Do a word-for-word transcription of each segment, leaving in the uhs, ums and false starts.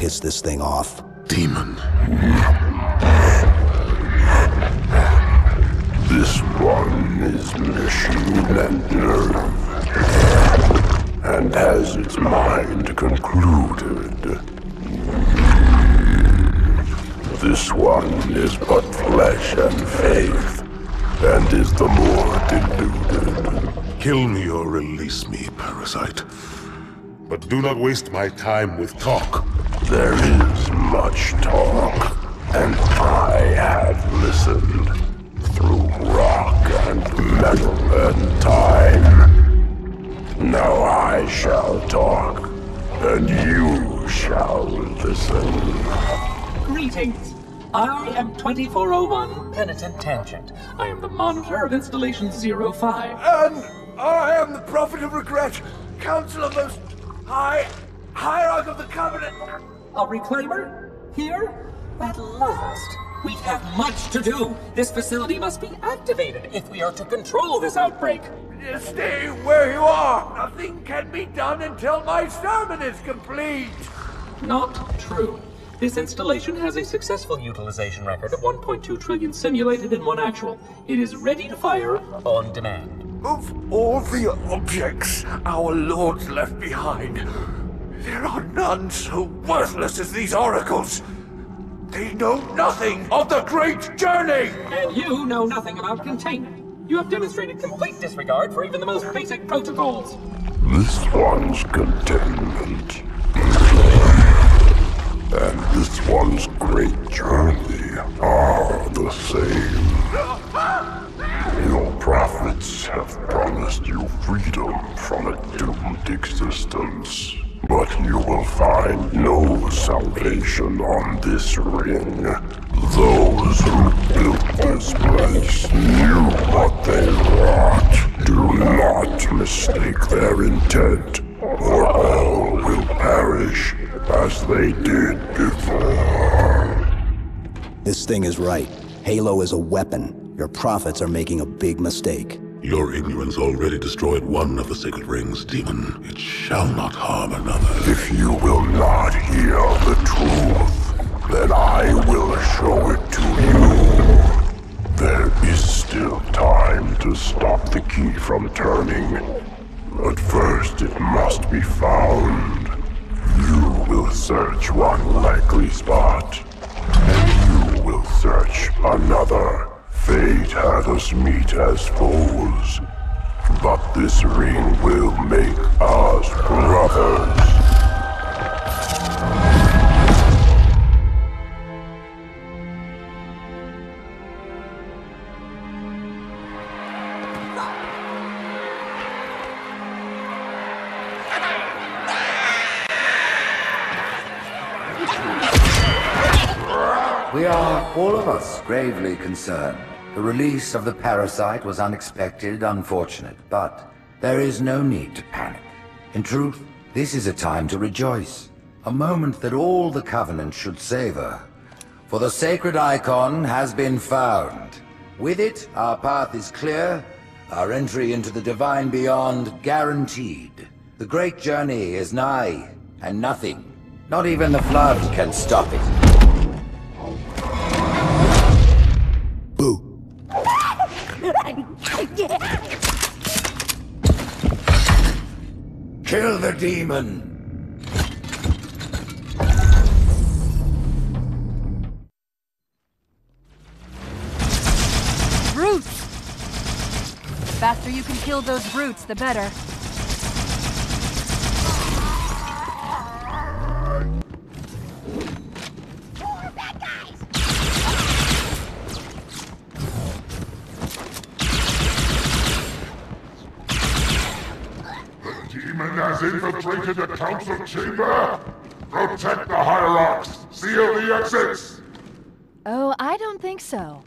piss this thing off. Demon. This one is machine and nerve, and has its mind concluded. This one is but flesh and faith, and is the more deluded. Kill me or release me, parasite. But do not waste my time with talk. There is much talk, and I have listened through rock and metal and time. Now I shall talk, and you shall listen. Greetings. I am twenty-four oh one Penitent Tangent. I am the monitor of Installation zero five. And I am the Prophet of Regret, Council of Most High, Hierarch of the Covenant. A reclaimer? Here? At last. We have much to do. This facility must be activated if we are to control this outbreak. Stay where you are. Nothing can be done until my sermon is complete. Not true. This installation has a successful utilization record of one point two trillion simulated and one actual. It is ready to fire on demand. Of all the objects our lords left behind, there are none so worthless as these oracles. They know nothing of the great journey! And you know nothing about containment. You have demonstrated complete disregard for even the most basic protocols. This one's containment, and this one's great journey are the same. Your prophets have promised you freedom from a doomed existence, but you will find no salvation on this ring. Those who built this place knew what they wrought. Do not mistake their intent, or all will perish as they did before. This thing is right. Halo is a weapon. Your prophets are making a big mistake. Your ignorance already destroyed one of the sacred rings, demon. It shall not harm another. If you will not hear the truth, then I will show it to you. There is still time to stop the key from turning, but first it must be found. You will search one likely spot, and you will search another. Fate had us meet as foes, but this ring will make us brothers. We are, all of us, gravely concerned. The release of the parasite was unexpected, unfortunate, but there is no need to panic. In truth, this is a time to rejoice. A moment that all the Covenant should savor. For the sacred icon has been found. With it, our path is clear, our entry into the divine beyond guaranteed. The great journey is nigh, and nothing, not even the flood, can stop it. Boo. Kill the demon! Brutes! The faster you can kill those brutes, the better. Demon has infiltrated the council chamber! Protect the hierarchs! Seal the exits! Oh, I don't think so.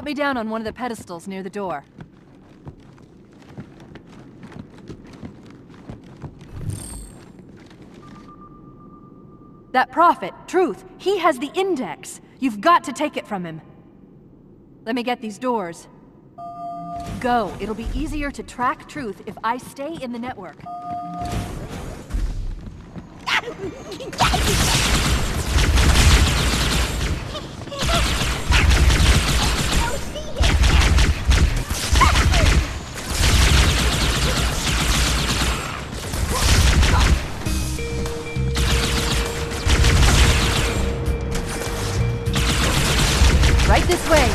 me down on one of the pedestals near the door. That prophet, Truth, he has the index. You've got to take it from him. Let me get these doors. Go. It'll be easier to track Truth if I stay in the network. Right this way.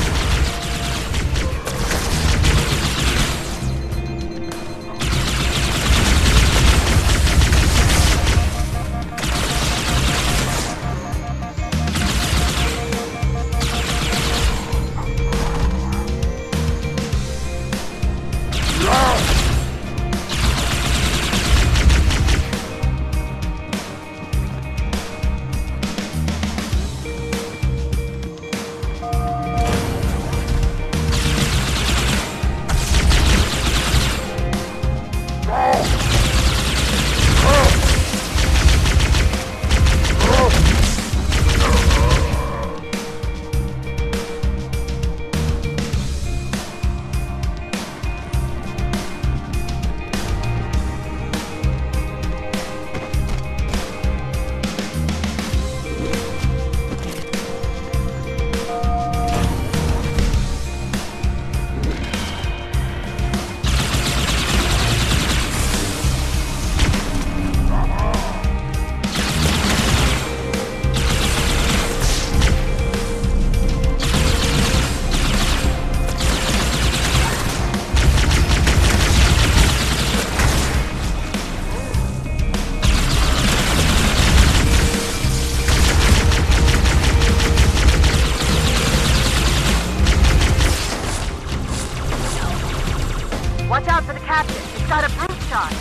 Watch out for the captain. He's got a brute shot.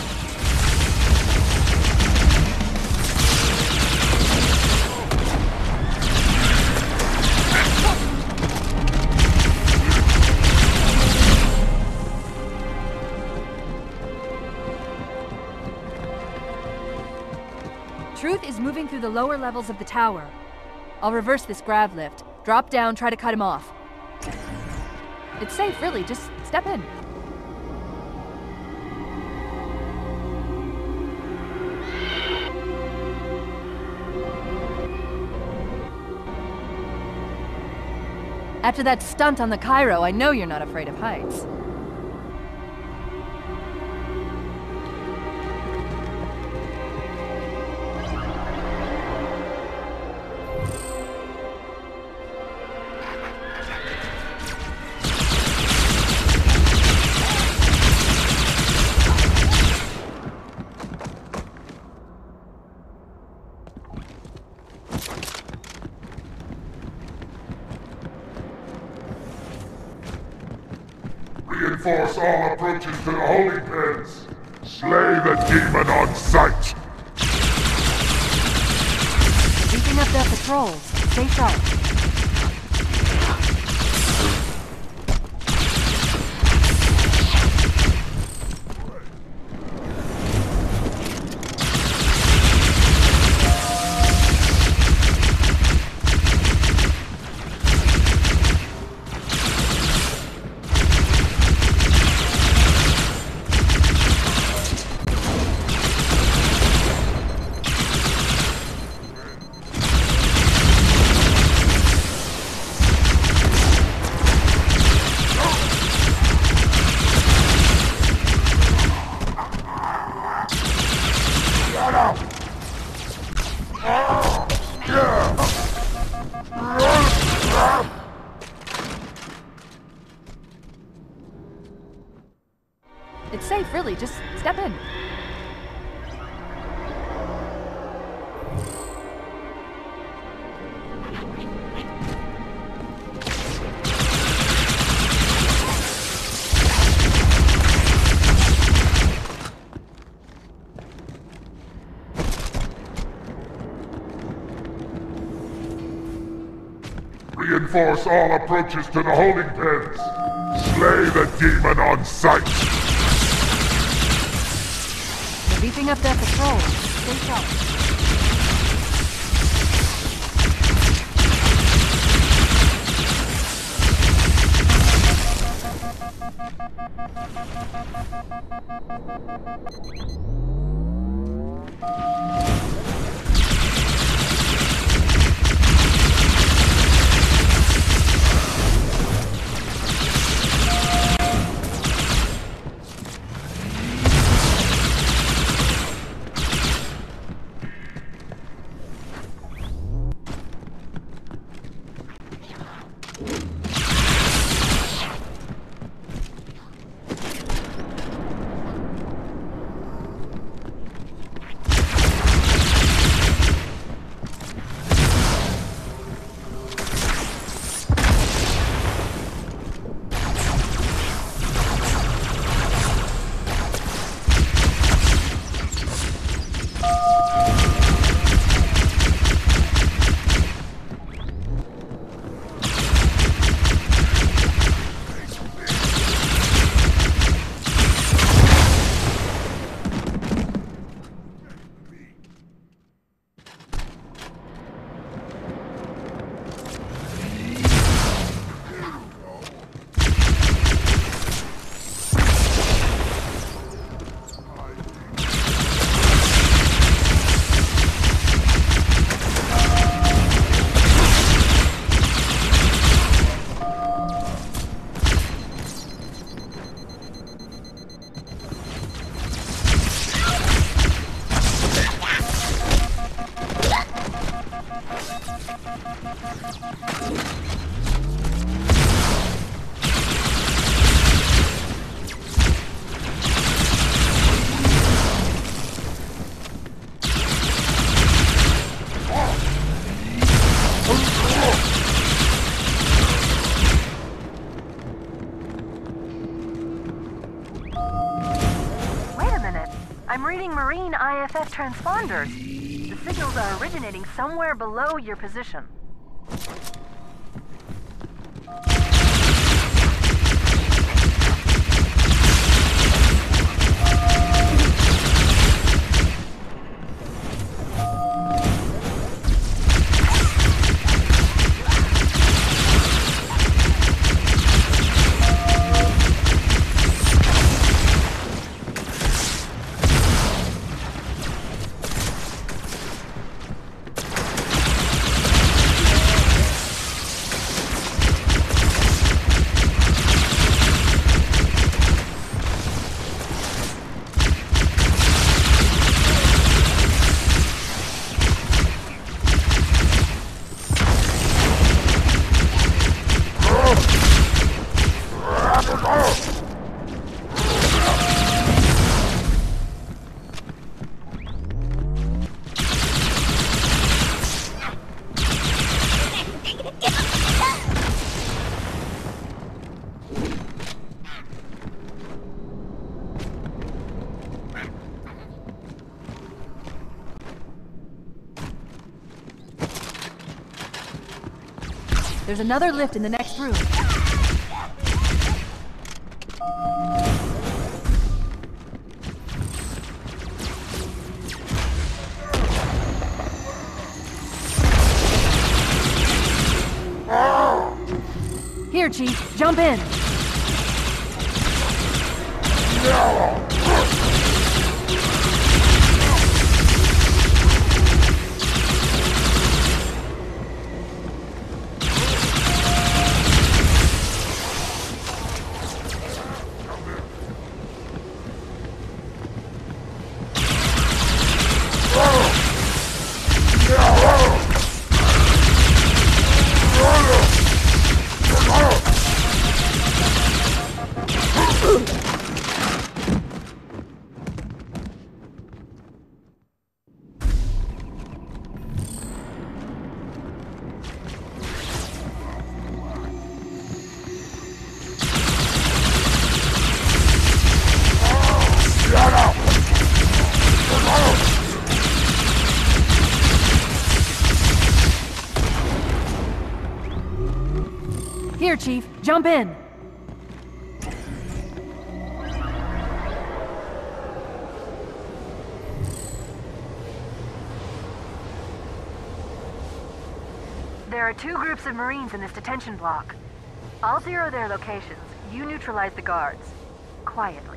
Truth is moving through the lower levels of the tower. I'll reverse this grav lift. Drop down, try to cut him off. It's safe, really. Just step in. After that stunt on the Cairo, I know you're not afraid of heights. Reinforce all approaches to the holding pens. Slay the demon on sight. Beefing up their patrols. Stay sharp. It's safe, really. Just step in. Reinforce all approaches to the holding pens. Slay the demon on sight. We're beefing up that patrol. Stay sharp. I F F transponders. The signals are originating somewhere below your position. There's another lift in the next room. Here, Chief. Jump in. Here, Chief, jump in. There are two groups of Marines in this detention block. I'll zero their locations. You neutralize the guards. Quietly.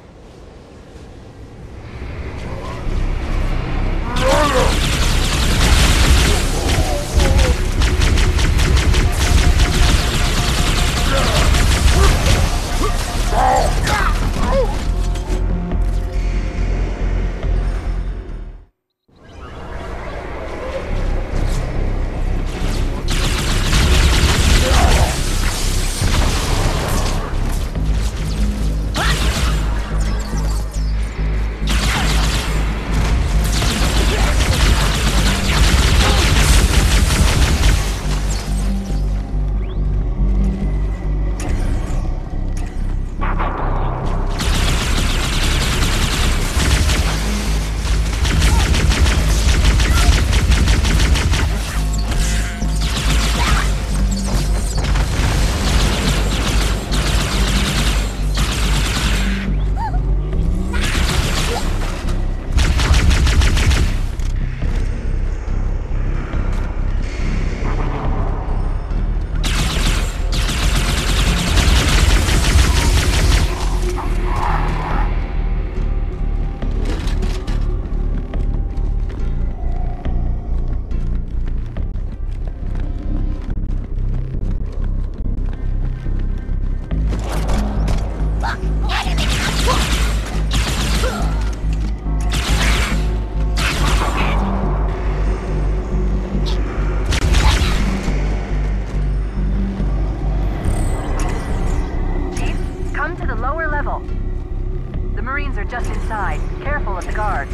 Just inside. Careful of the guards.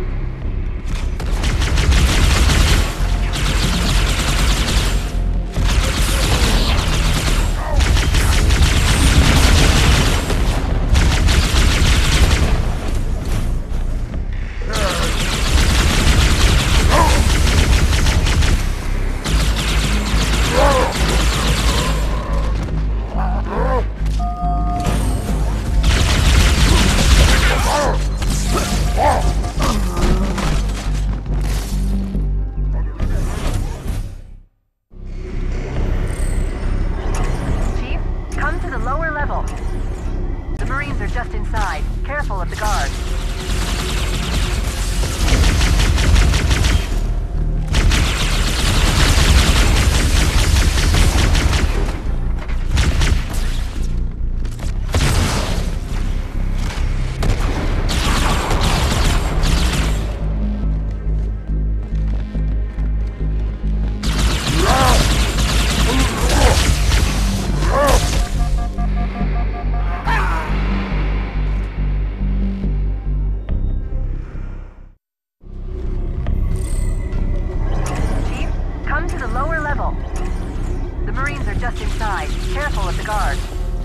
Just inside. Careful of the guards. Just inside. Careful of the guards.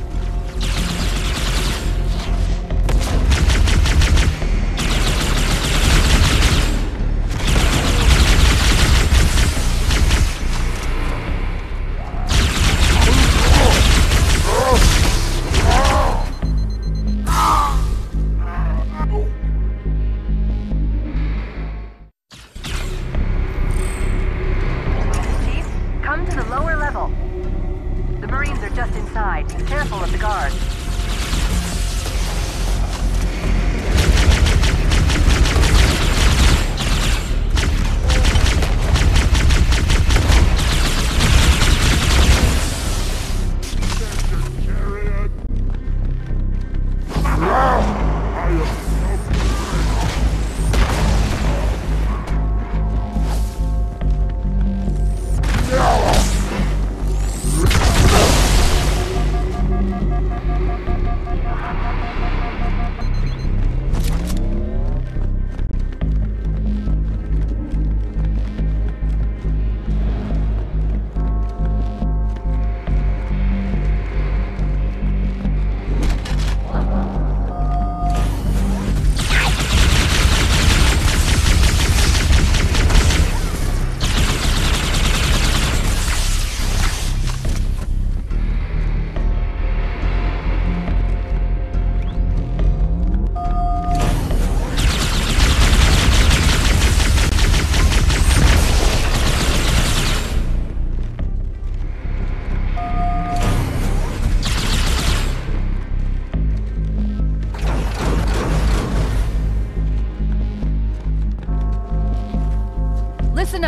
Chief, come to the lower level. The Marines are just inside. Careful of the guards.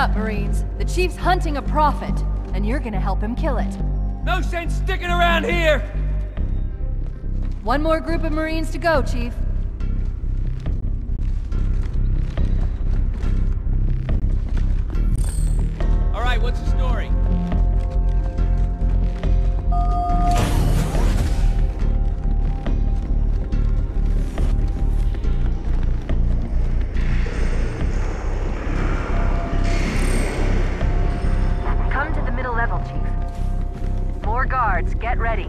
up, Marines. The Chief's hunting a prophet, and you're gonna help him kill it. No sense sticking around here! One more group of Marines to go, Chief. All right, what's the story? Come to the middle level, Chief. More guards, get ready.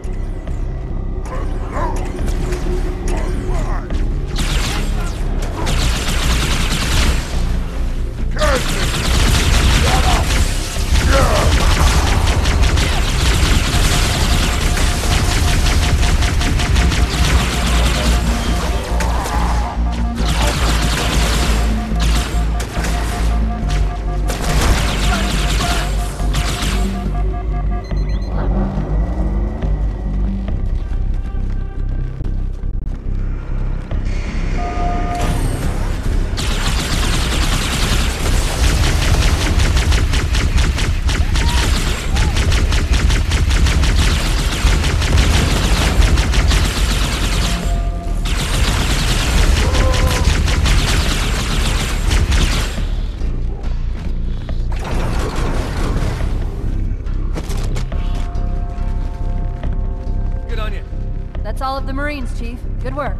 That's all of the Marines, Chief. Good work.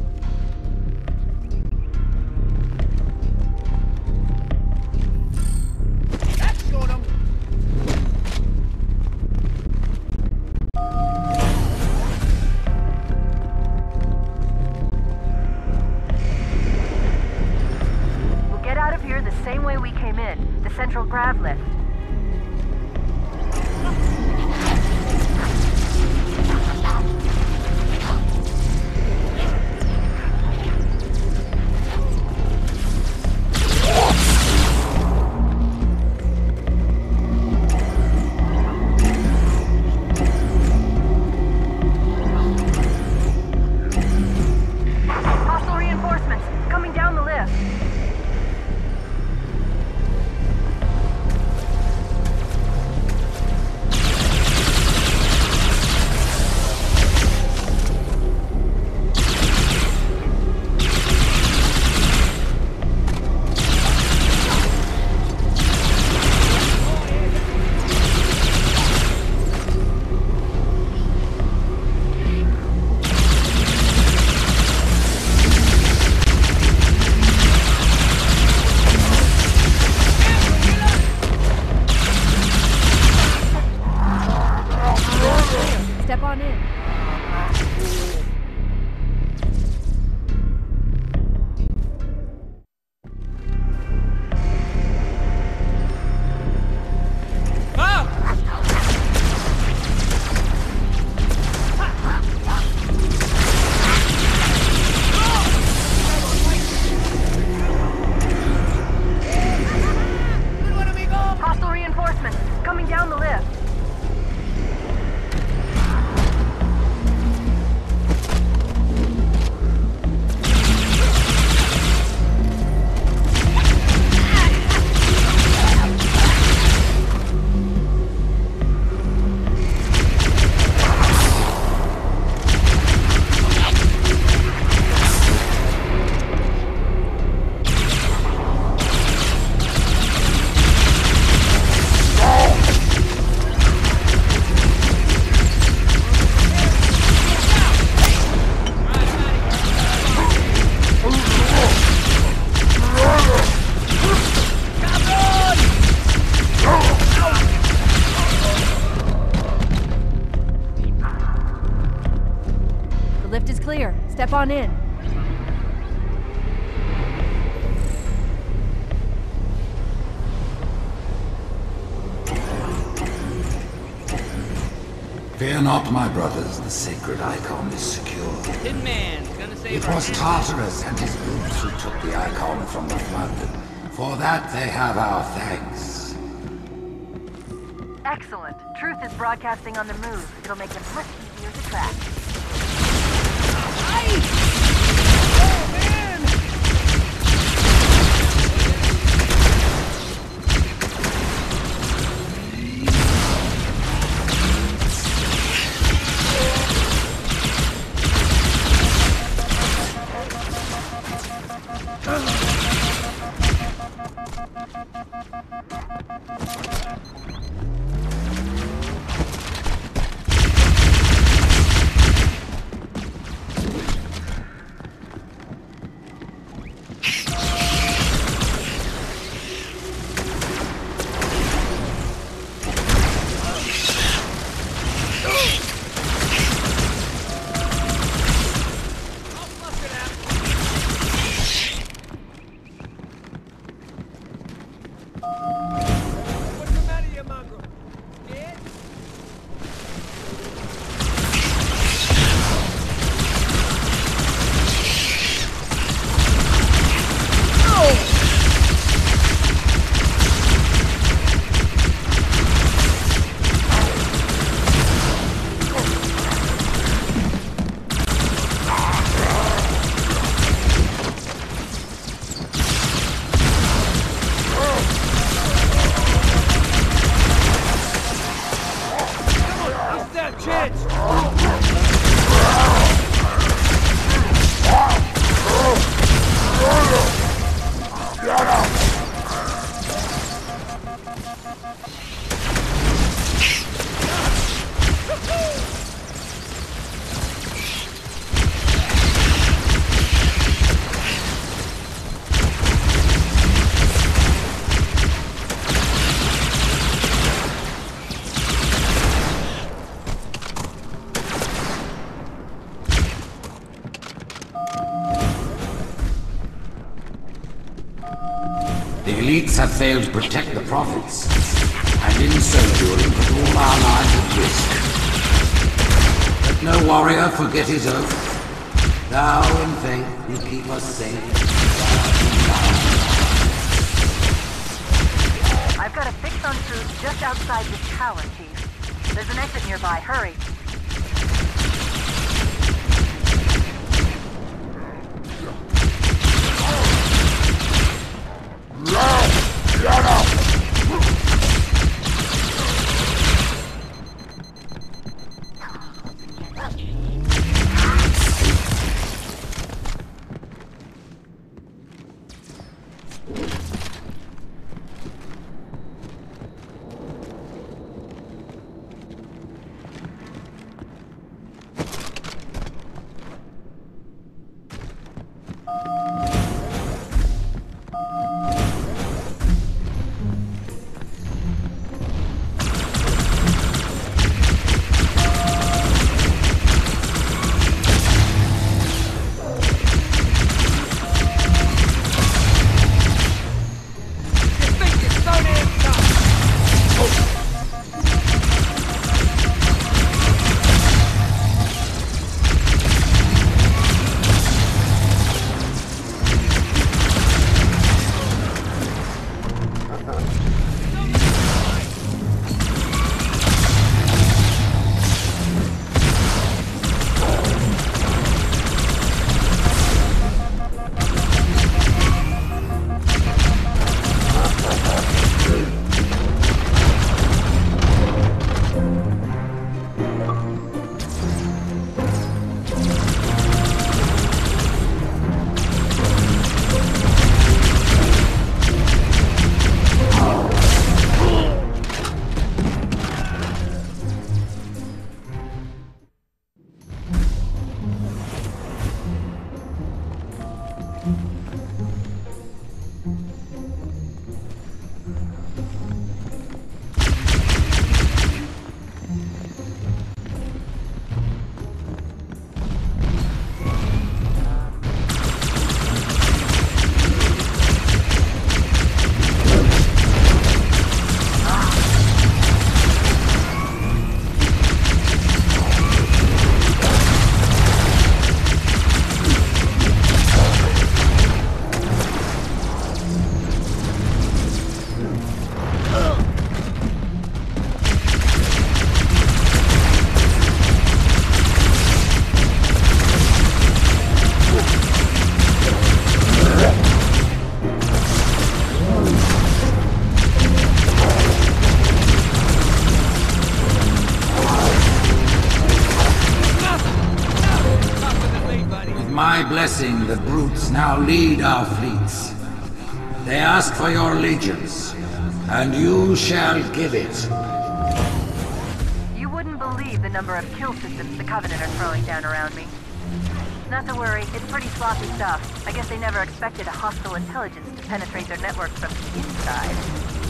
That showed him! We'll get out of here the same way we came in, the central grav lift. Step on in. Hostile reinforcements coming down the lift. The lift is clear. Step on in. Fear not, my brothers, the sacred icon is secure. Tin Man's gonna save It our was ass. Tartarus and his groups who took the icon from the flood. For that they have our thanks. Excellent. Truth is broadcasting on the move. It'll make him much easier to track. Oh, man! elites have failed to protect the prophets, and in so doing put all our lives at risk. Let no warrior forget his oath. Thou in faith will keep us safe. I've got a fix on truth just outside this tower, Chief. There's an exit nearby. Hurry. Blessing, the brutes now lead our fleets. They ask for your allegiance, and you shall give it. You wouldn't believe the number of kill systems the Covenant are throwing down around me. Not to worry, it's pretty sloppy stuff. I guess they never expected a hostile intelligence to penetrate their network from the inside.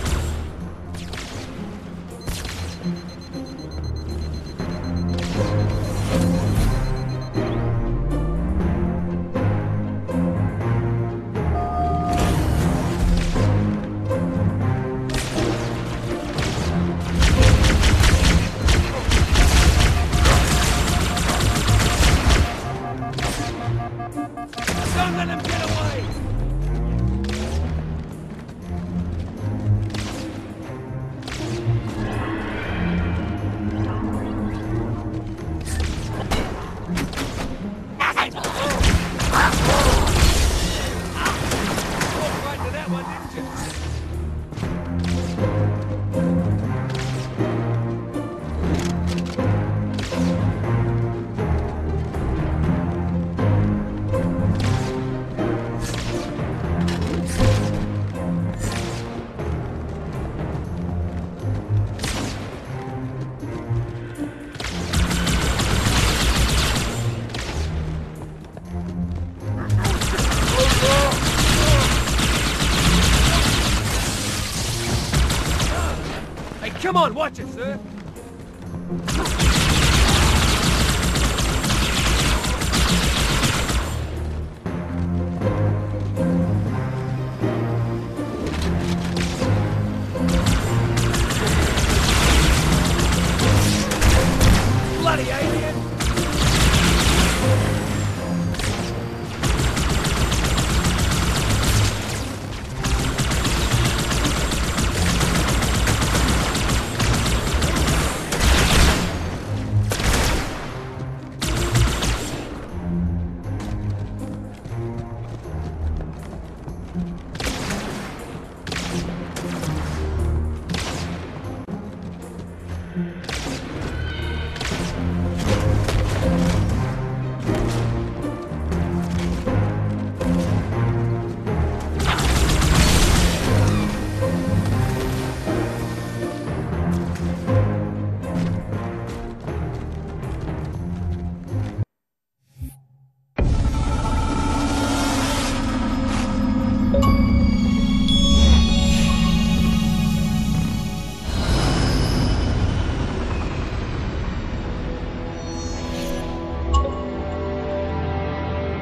Come on, watch it, sir!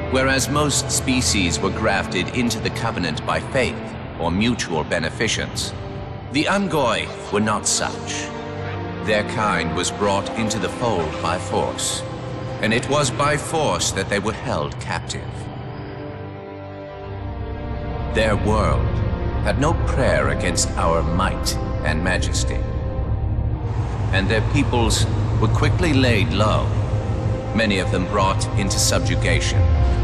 Whereas most species were grafted into the Covenant by faith or mutual beneficence, the Ungoi were not such. Their kind was brought into the fold by force, and it was by force that they were held captive. Their world had no prayer against our might and majesty, and their peoples were quickly laid low, many of them brought into subjugation.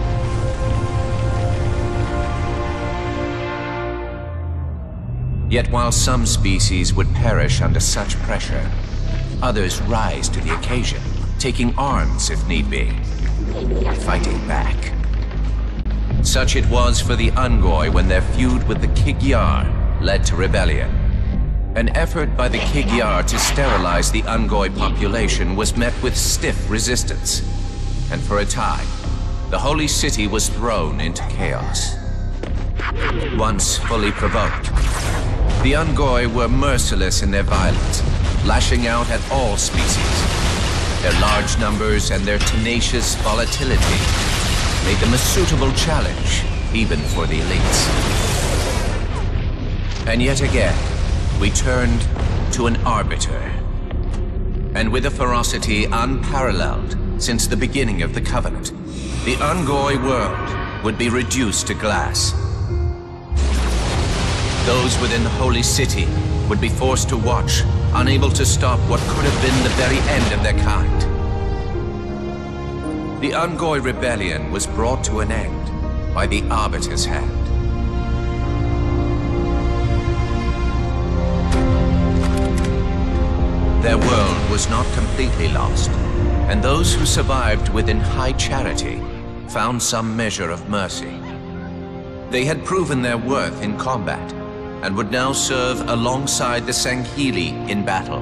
Yet while some species would perish under such pressure, others rise to the occasion, taking arms if need be, fighting back. Such it was for the Ungoi when their feud with the Kigyar led to rebellion. An effort by the Kigyar to sterilize the Ungoi population was met with stiff resistance, and for a time, the holy city was thrown into chaos. Once fully provoked, the Ungoi were merciless in their violence, lashing out at all species. Their large numbers and their tenacious volatility made them a suitable challenge, even for the elites. And yet again, we turned to an Arbiter. And with a ferocity unparalleled since the beginning of the Covenant, the Ungoi world would be reduced to glass. Those within the Holy City would be forced to watch, unable to stop what could have been the very end of their kind. The Ungoi rebellion was brought to an end by the Arbiter's hand. Their world was not completely lost, and those who survived within high charity found some measure of mercy. They had proven their worth in combat, and would now serve alongside the Sanghili in battle.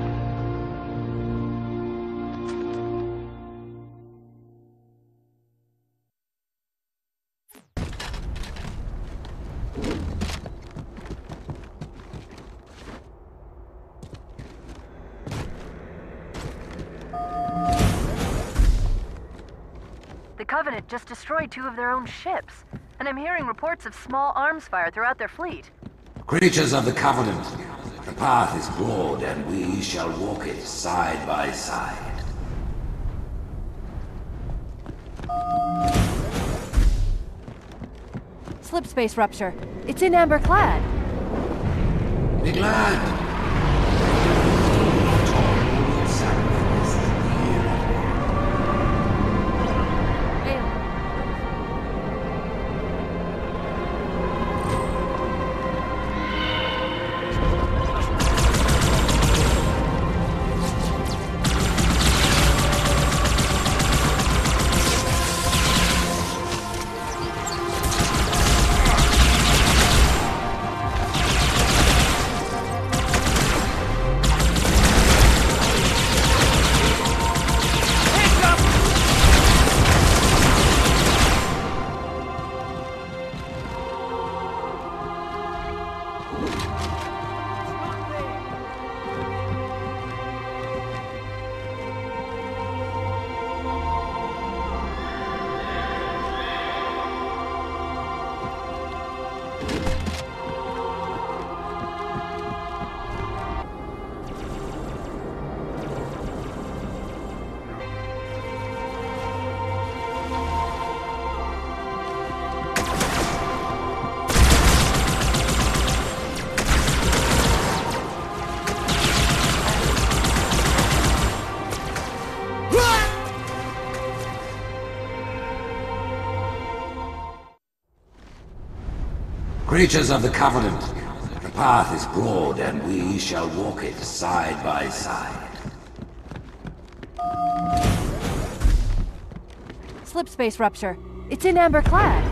The Covenant just destroyed two of their own ships, and I'm hearing reports of small arms fire throughout their fleet. Creatures of the Covenant, the path is broad and we shall walk it side by side. Slip space rupture. It's in amber clad. Be glad. Creatures of the Covenant, the path is broad and we shall walk it side by side. Slip space rupture. It's in amber clad.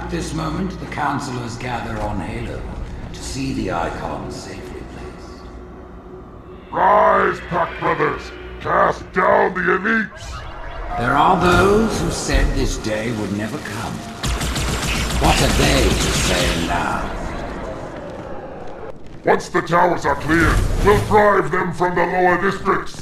At this moment, the Councilors gather on Halo to see the icon safely placed. Rise, Pack Brothers! Cast down the elites! There are those who said this day would never come. What are they to say now? Once the towers are cleared, we'll drive them from the lower districts!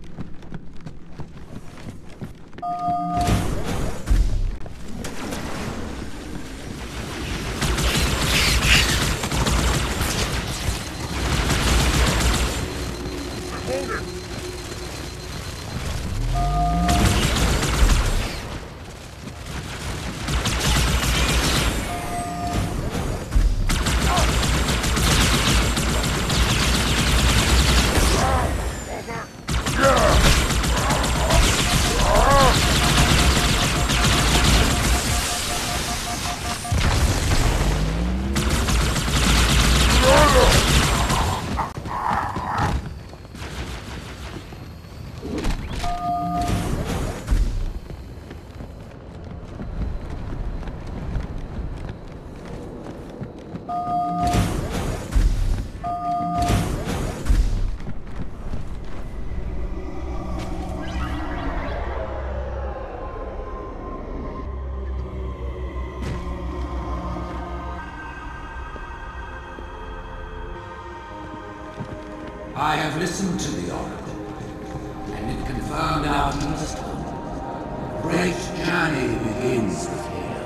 I have listened to the Oracle, and it confirmed our understanding. Great journey begins with here.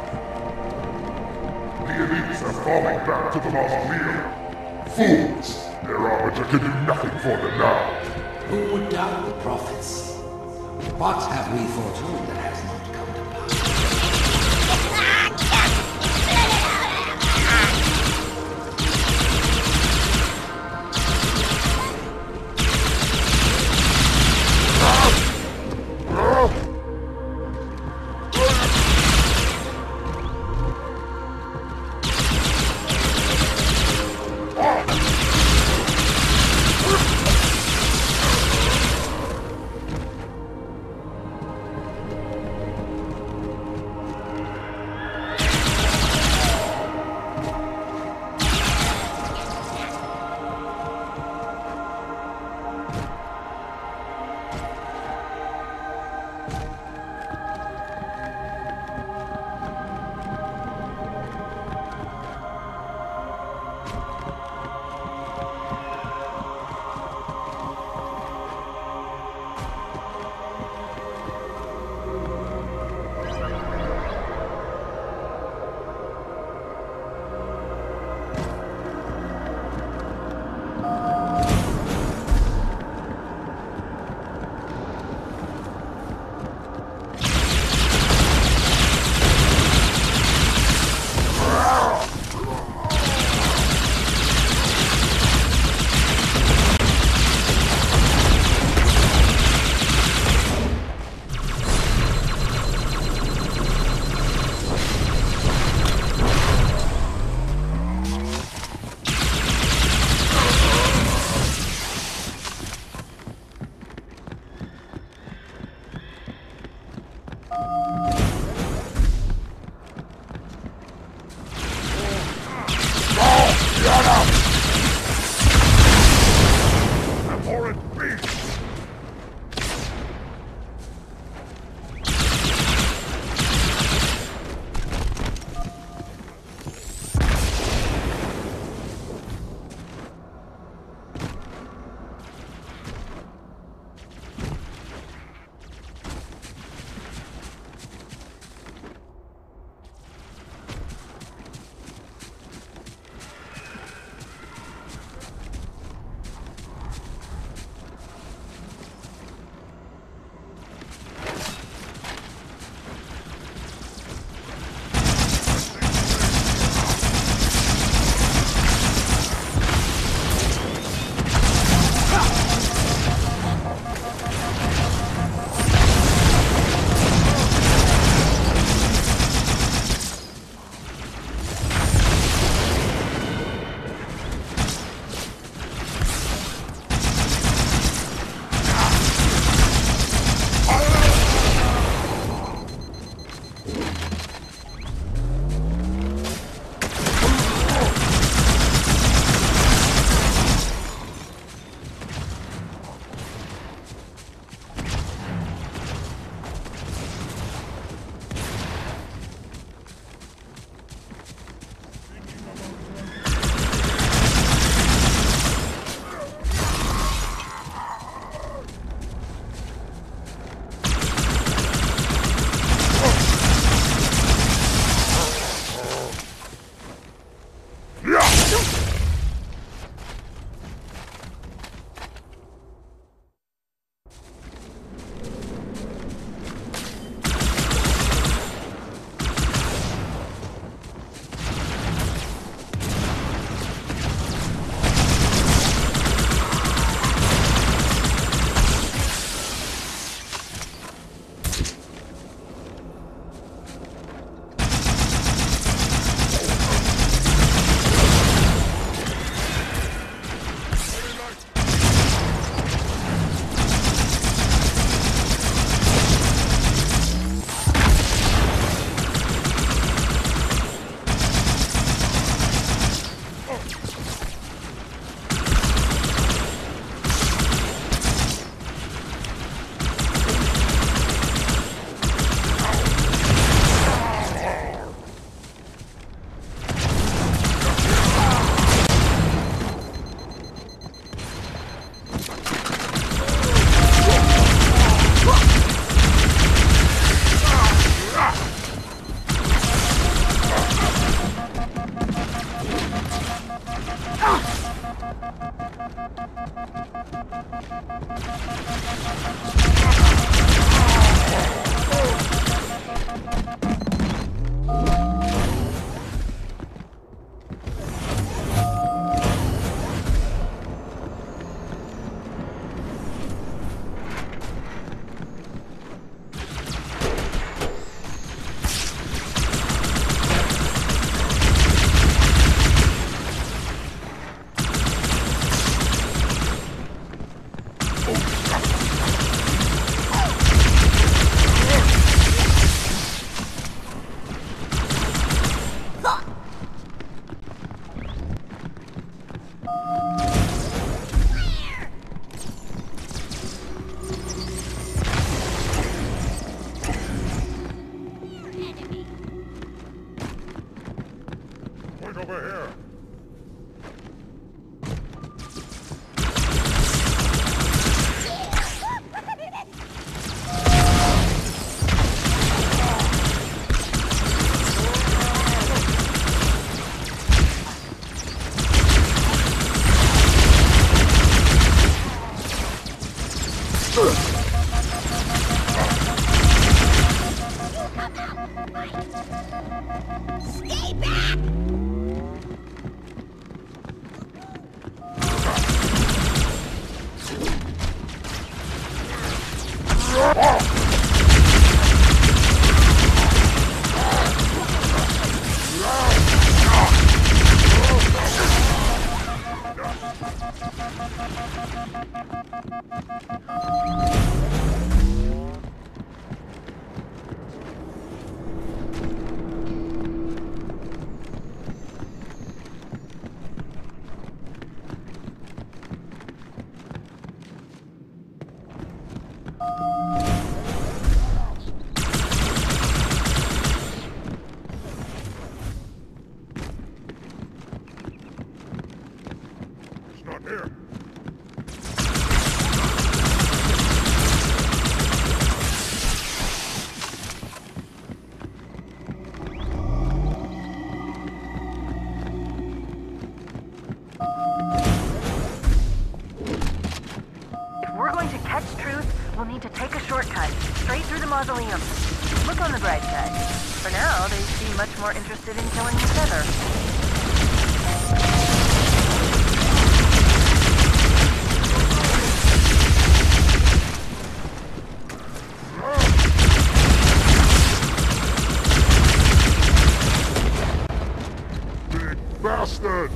The elites are falling back to the mausoleum. Fools! Their Arbiter can do nothing for them now. Who would doubt the prophets? What have we foretold that has not come to pass? going over here. Stay back! We'll need to take a shortcut, straight through the mausoleum. Look on the bright side. For now, they seem much more interested in killing each other. Big bastard!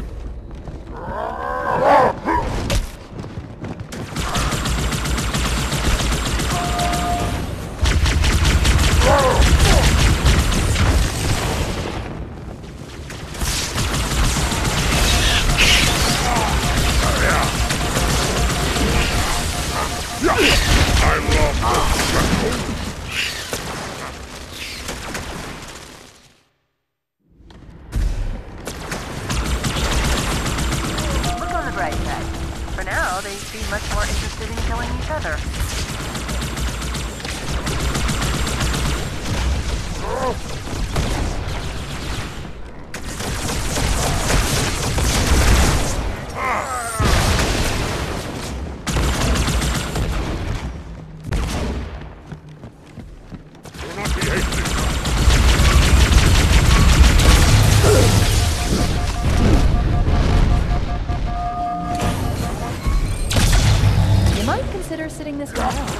Sitting this one out.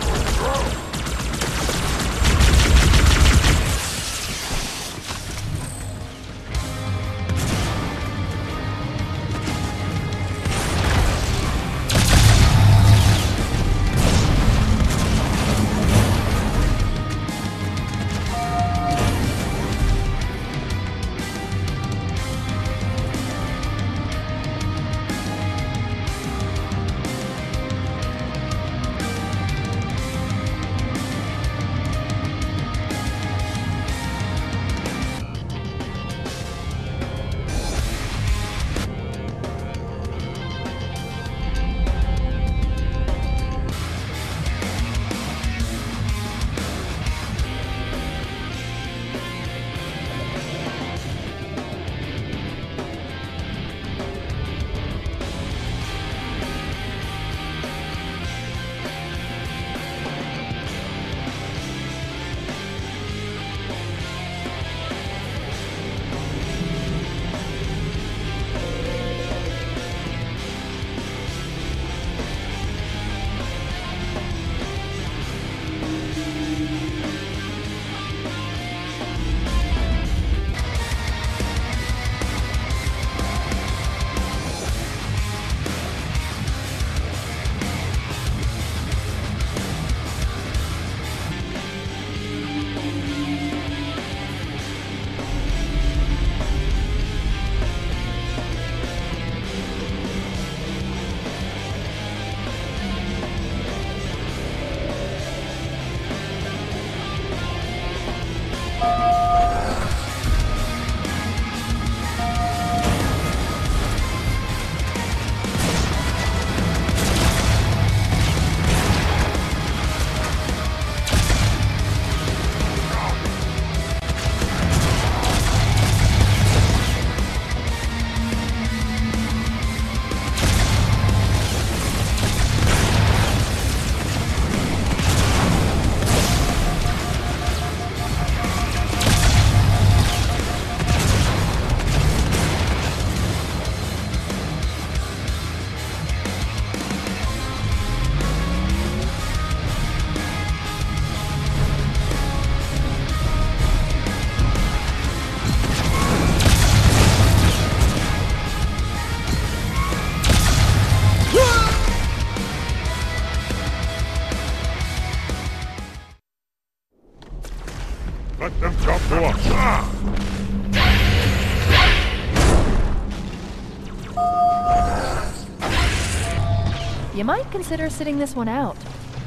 You might consider sitting this one out.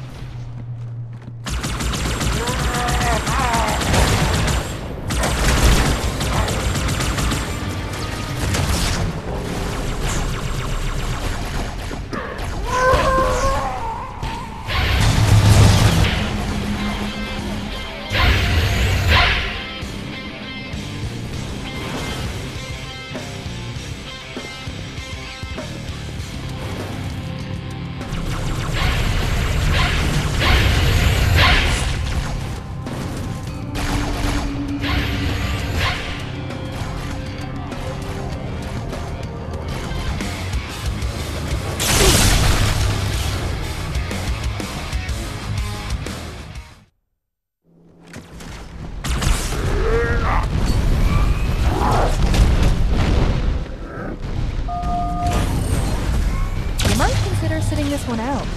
Sitting this one out.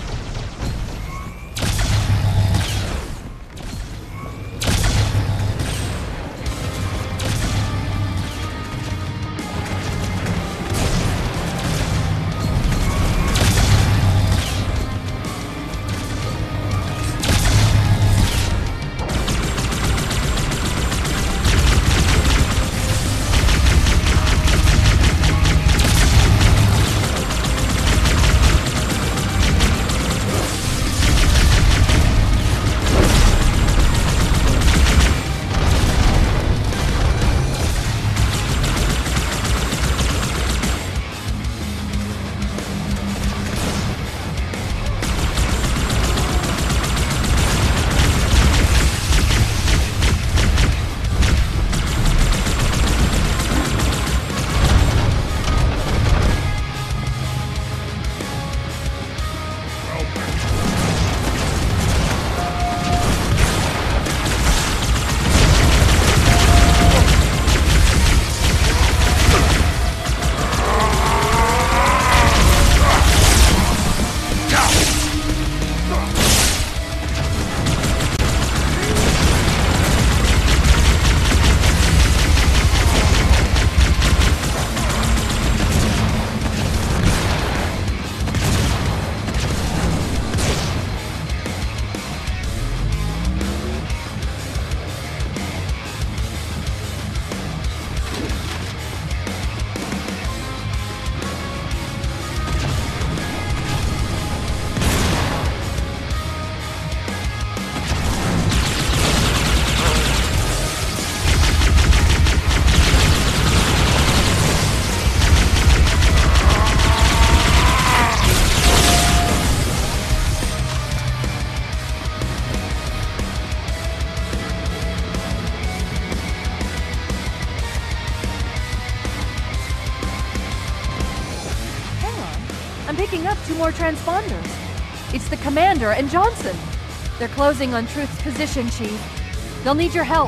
I'm picking up two more transponders. It's the Commander and Johnson. They're closing on Truth's position, Chief. They'll need your help.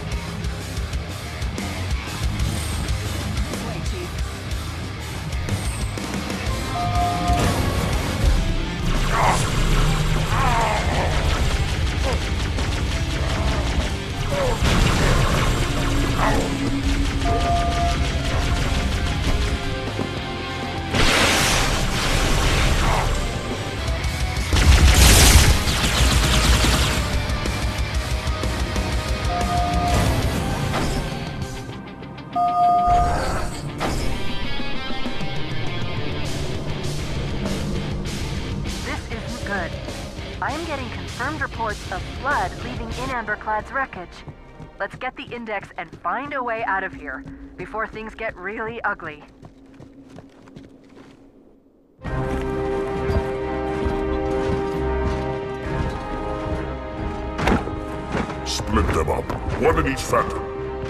This way, Chief. Of blood leaving in Amberclad's wreckage. Let's get the index and find a way out of here before things get really ugly. Split them up, one in each phantom.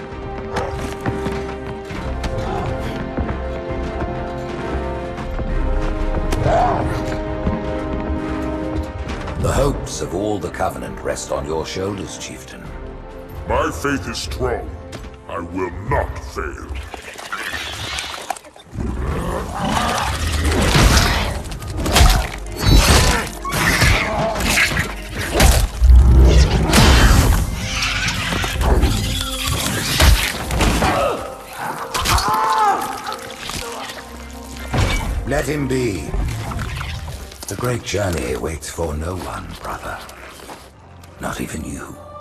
The hopes of all the Covenant rest on your shoulders, Chieftain. My faith is strong. I will not fail. Let him be. The great journey waits for no one, brother. Not even you.